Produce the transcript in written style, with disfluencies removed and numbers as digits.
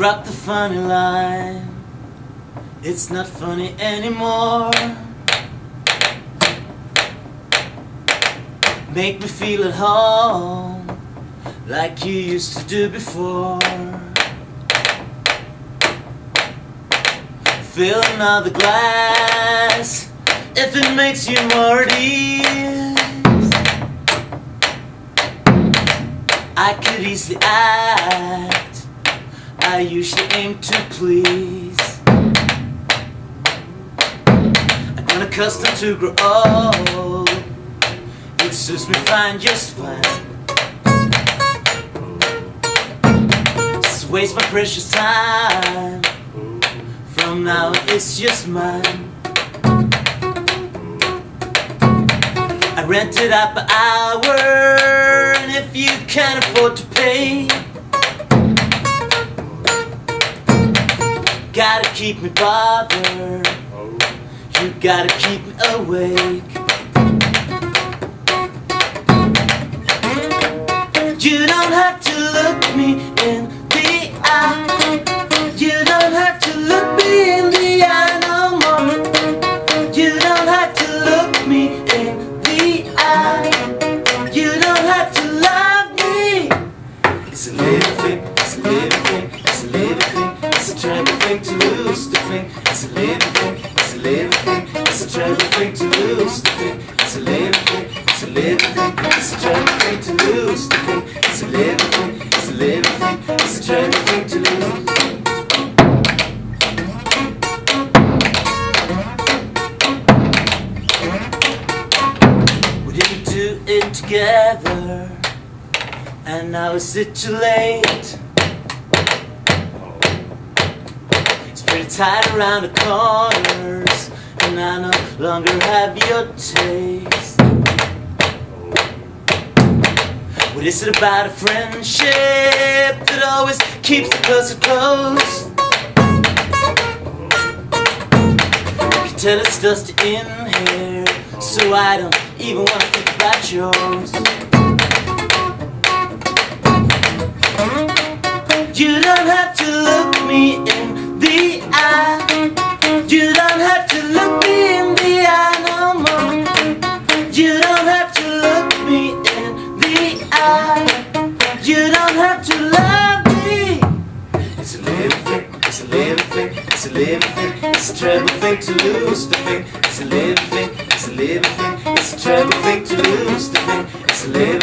Drop the funny line. It's not funny anymore. Make me feel at home like you used to do before. Fill another glass if it makes you more at ease. I could easily act, I usually aim to please. I'm not accustomed to grow old, it suits me fine, just fine. Just waste my precious time. From now it's just mine. I rent it out per hour, and if you can't afford to pay, gotta keep me bothered, you gotta keep me awake. You don't have to look me in the eye. You don't have to look me in the eye no more. You don't have to look me in the eye. You don't have to love me. It's a little thing, it's a little thing, it's a little thing. It's a terrible thing to lose the thing. It's a little thing, it's a little thing, it's a terrible thing to lose the thing. It's a little thing, it's a little thing, it's a terrible thing to lose the thing. It's a little thing, it's a little thing, it's a terrible thing to lose. We didn't do it together, and now is it too late? It's pretty tight around the corners, and I no longer have your taste. What is it about a friendship that always keeps the closer close? You can tell it's dusty in here, so I don't even want to think about yours. You don't have to look me in the eye. You don't have to look me in the eye no more. You don't have to look me in the eye. You don't have to love me. It's a little thing, it's a little thing, it's a little thing. It's a terrible thing to lose the thing. It's a little thing, it's a little thing, it's a terrible thing to lose the thing. It's a little